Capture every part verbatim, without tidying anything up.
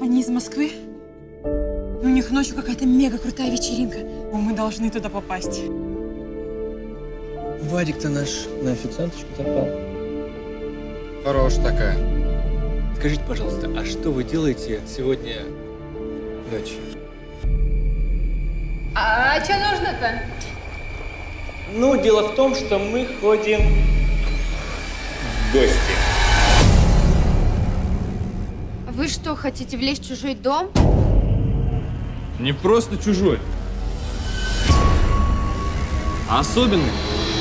Они из Москвы. И у них ночью какая-то мега крутая вечеринка. О, мы должны туда попасть. Вадик-то наш на официанточку запал. Хорошая такая. Скажите, пожалуйста, а что вы делаете сегодня ночью? А, а что нужно-то? Ну, дело в том, что мы ходим в гости. Вы что, хотите влезть в чужой дом? Не просто чужой, а особенный.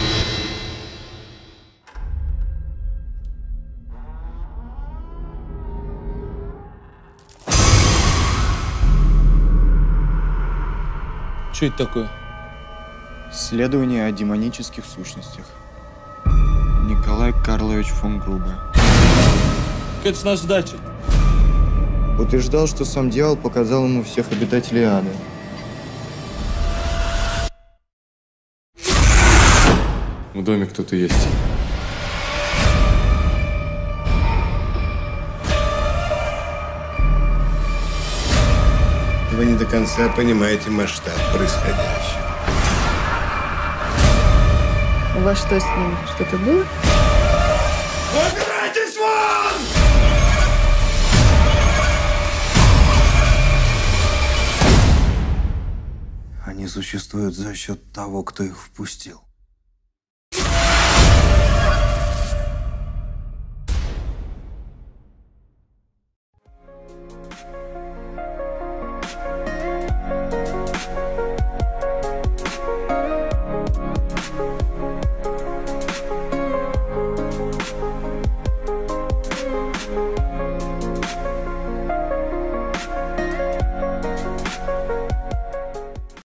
Что это такое? Исследование о демонических сущностях. Николай Карлович фон Грубе. Это ж наша дача. Утверждал, что сам дьявол показал ему всех обитателей ада. В доме кто-то есть. Вы не до конца понимаете масштаб происходящего. У вас что, с ним что-то было? Убирайтесь вон! Они существуют за счет того, кто их впустил.